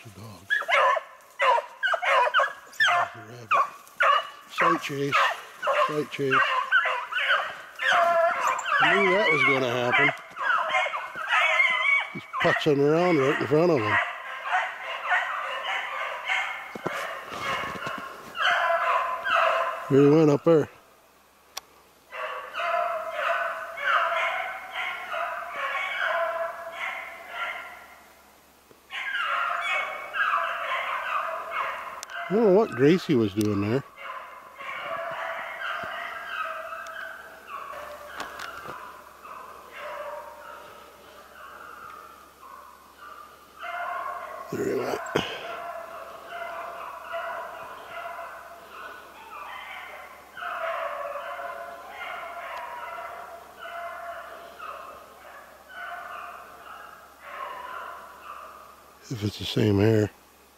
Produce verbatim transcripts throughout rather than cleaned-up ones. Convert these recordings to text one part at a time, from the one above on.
the dogs. There's the rabbit. Sight chase. Sight chase. I knew that was going to happen. He's putzing around right in front of him. Here he went up there. I don't know what Gracie was doing there. There he went. If it's the same hair.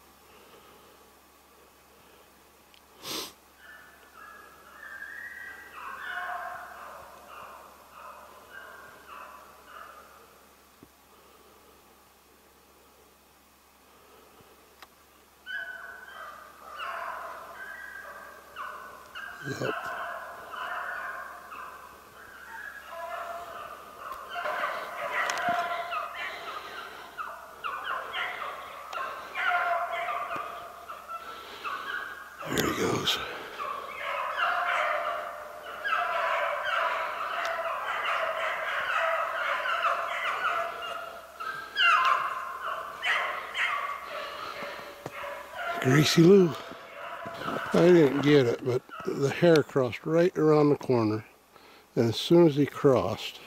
Yep. There he goes. Gracie Lou. I didn't get it, but the hair crossed right around the corner, and as soon as he crossed,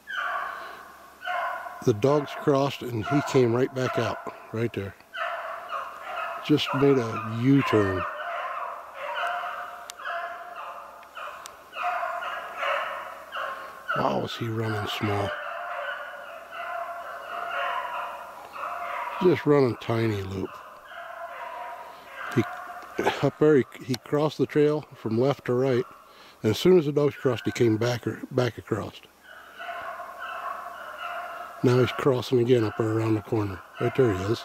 the dogs crossed and he came right back out, right there. Just made a U-turn. Wow, was he running small. Just running tiny loop. He, up there, he, he crossed the trail from left to right, and as soon as the dogs crossed, he came back, or, back across. Now he's crossing again up there around the corner. Right there he is.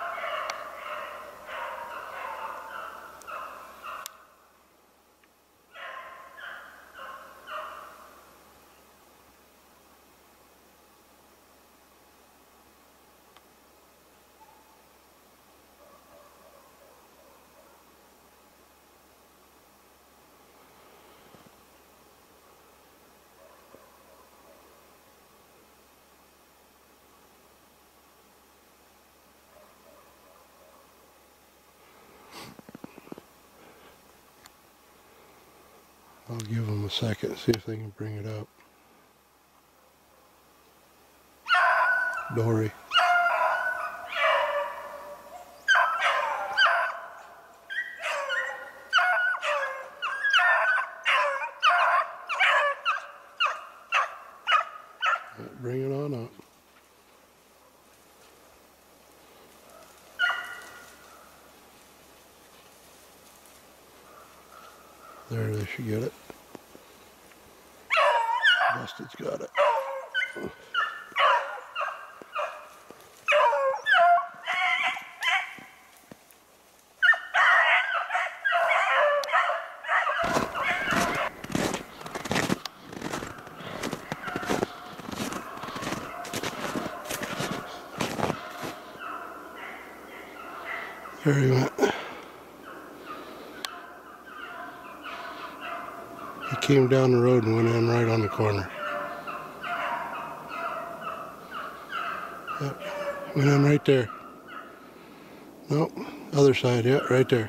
I'll give them a second, see if they can bring it up. Dory. Bring it on up. There, they should get it. Busted's got it. There he went. He came down the road and went in right on the corner. Yep, went in right there. Nope, other side, yeah, right there.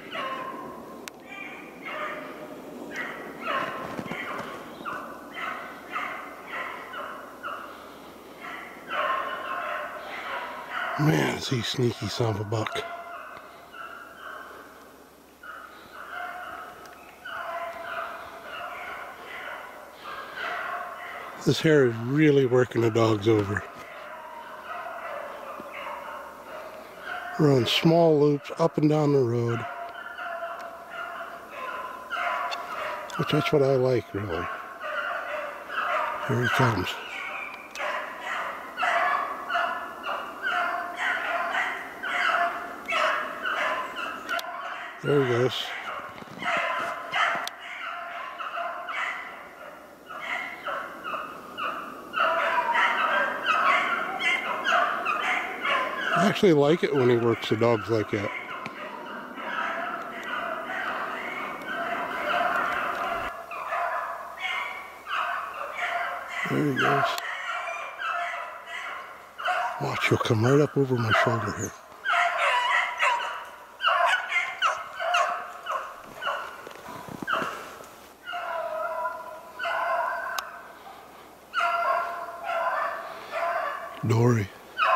Man, is he sneaky son of a buck. This hair is really working the dogs over. Run small loops up and down the road. Which that's what I like, really. Here he comes. There he goes. I actually like it when he works the dogs like that. There he goes. Watch, he'll come right up over my shoulder here. Dory.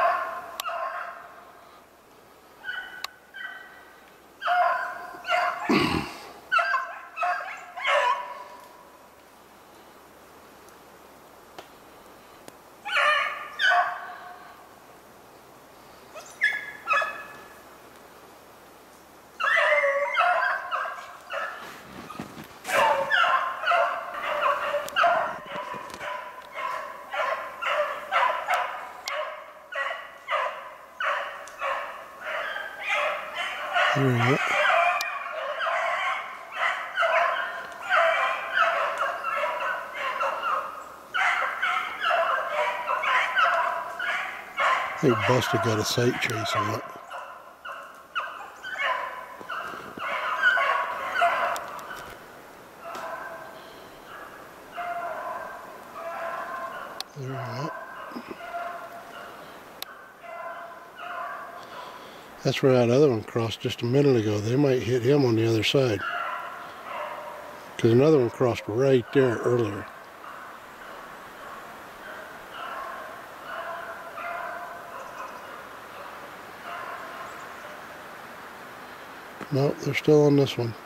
There we go. I think Buster got a sight chase on it. There we go. That's where that other one crossed just a minute ago. They might hit him on the other side. Because another one crossed right there earlier. Nope, they're still on this one.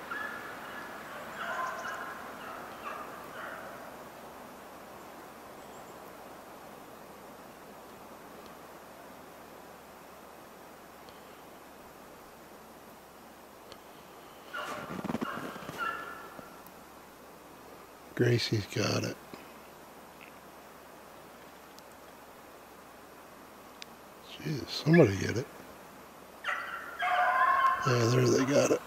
Gracie's got it. Jeez, somebody get it. Yeah, there they got it.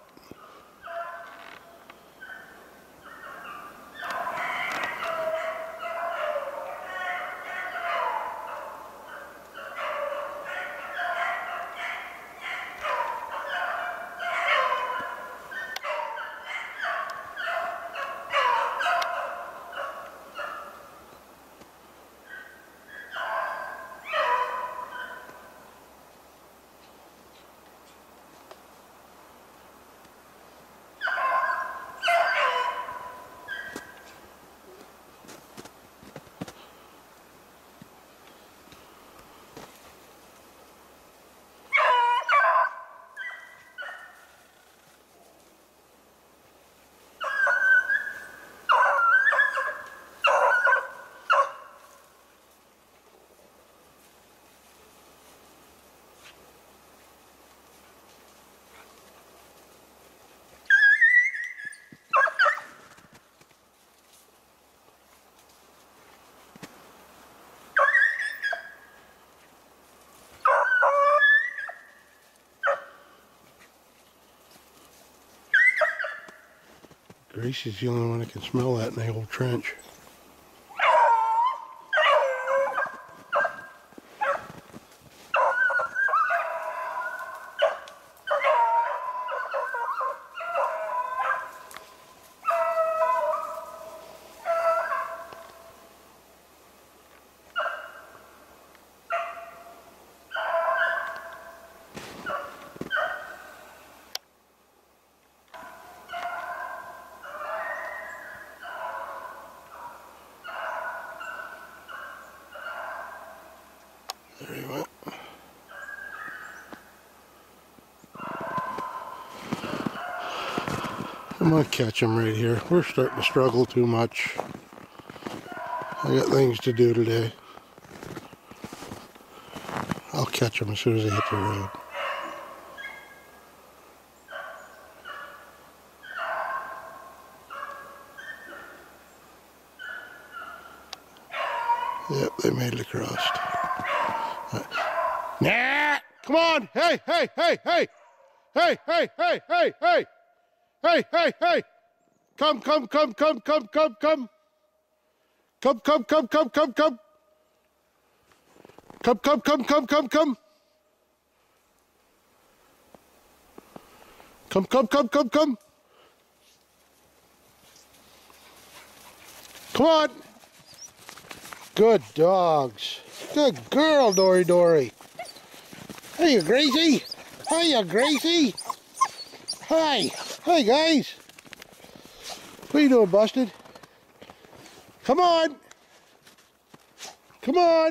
Gracie's the only one that can smell that in the old trench. There he went. I'm gonna catch him right here. We're starting to struggle too much. I got things to do today. I'll catch him as soon as I hit the road. Yep, they made it across. Nah! Come on! Hey, hey, hey, hey! Hey, hey, hey, hey, hey. Hey, hey, hey. Come, come, come, come, come, come, come. Come, come, come, come, come, come. Come, come, come, come, come, come. Come, come, come, come, come. Come on. Good dogs. Good girl, Dory Dory. Hey, Gracie. Hiya, Gracie. Hi. Hi, guys. What are you doing, Busted? Come on. Come on.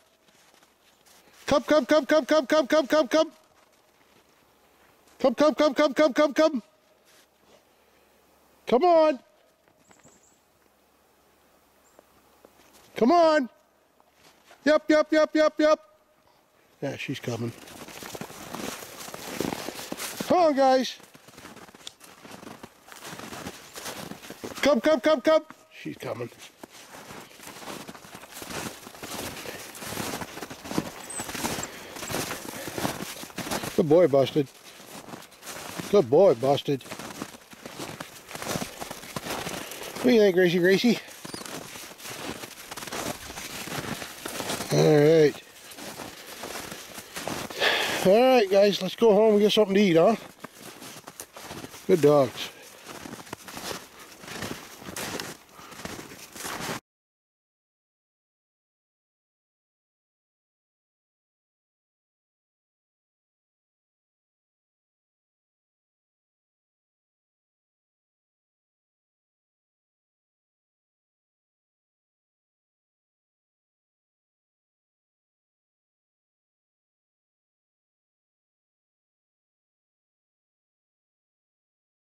Come, come, come, come, come, come, come, come, come. Come, come, come, come, come, come, come. Come on. Come on. Yep, yep, yep, yep, yep. Yeah, she's coming. Come on, guys. Come, come, come, come. She's coming. Good boy, Busted. Good boy, Busted. What do you think, Gracie, Gracie? Alright. Alright, guys, let's go home and get something to eat, huh? Good dogs.